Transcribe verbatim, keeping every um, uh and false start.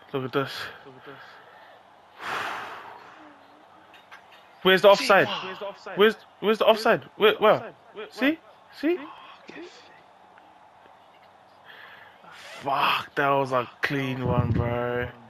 Look at this. Where's the offside? Where's where's the offside? Where? Where? See? See? Fuck, that was a clean one, bro.